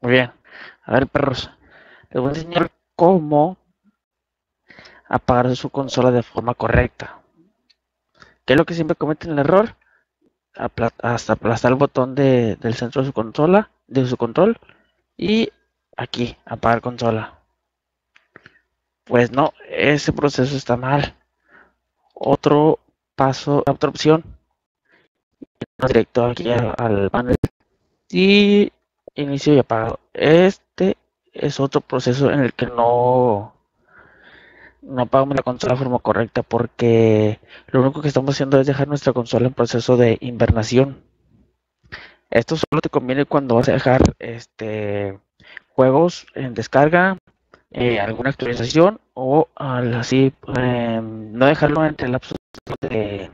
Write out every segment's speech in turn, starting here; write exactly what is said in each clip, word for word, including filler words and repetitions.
Muy bien. A ver, perros. Les voy a enseñar cómo apagar su consola de forma correcta. ¿Qué es lo que siempre cometen el error? Apla hasta aplastar el botón de, del centro de su consola, de su control, y aquí, apagar consola. Pues no, ese proceso está mal. Otro paso, otra opción, directo aquí al, al panel y inicio y apagado. Este es otro proceso en el que no, no apagamos la consola de forma correcta porque lo único que estamos haciendo es dejar nuestra consola en proceso de invernación. Esto solo te conviene cuando vas a dejar este, juegos en descarga, eh, alguna actualización o al, así eh, no dejarlo entre el lapso de,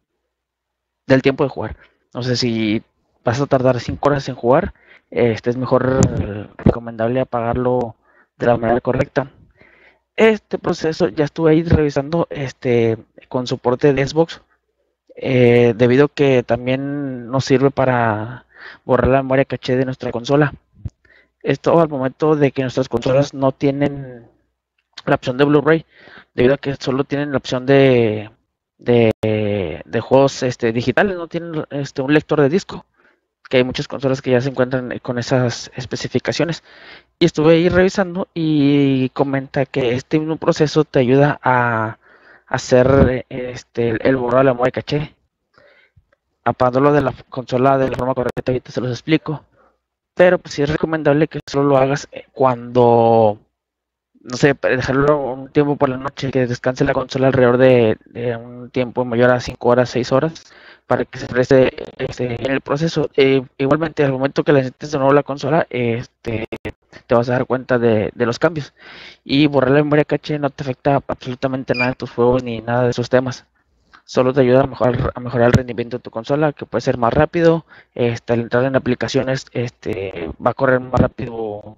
del tiempo de jugar. No sé si vas a tardar cinco horas en jugar, este es mejor eh, recomendable apagarlo de la manera correcta. Este proceso ya estuve ahí revisando este con soporte de Xbox, eh, debido a que también nos sirve para borrar la memoria caché de nuestra consola. Esto al momento de que nuestras consolas no tienen la opción de Blu-ray, debido a que solo tienen la opción de, de, de juegos este, digitales, no tienen este, un lector de disco, que hay muchas consolas que ya se encuentran con esas especificaciones. Y estuve ahí revisando y comenta que este mismo proceso te ayuda a hacer este, el borrado de la memoria caché, apagándolo de la consola de la forma correcta. Ahorita se los explico, pero pues sí es recomendable que solo lo hagas cuando, no sé, dejarlo un tiempo por la noche, que descanse la consola alrededor de, de un tiempo mayor a cinco horas, seis horas, para que se preste este, en el proceso. Eh, igualmente, al momento que le enciendes de nuevo la consola, este, te vas a dar cuenta de, de los cambios. Y borrar la memoria caché no te afecta absolutamente nada de tus juegos ni nada de esos temas. Solo te ayuda a mejorar, a mejorar el rendimiento de tu consola, que puede ser más rápido. Este, al entrar en aplicaciones, este, va a correr más rápido,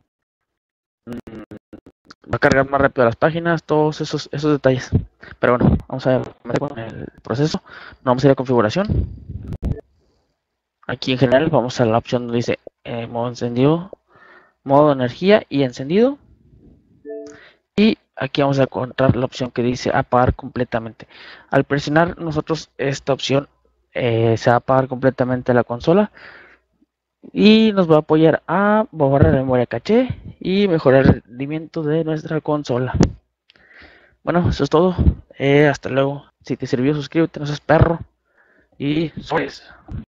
va a cargar más rápido las páginas, todos esos, esos detalles. Pero bueno, vamos a ver con el proceso. Vamos a ir a configuración. Aquí en general vamos a la opción donde dice eh, modo encendido, modo energía y encendido. Y aquí vamos a encontrar la opción que dice apagar completamente. Al presionar nosotros esta opción, eh, se va a apagar completamente la consola y nos va a apoyar a borrar la memoria caché y mejorar el rendimiento de nuestra consola. Bueno, eso es todo. Eh, hasta luego. Si te sirvió, suscríbete, no seas perro. Y pues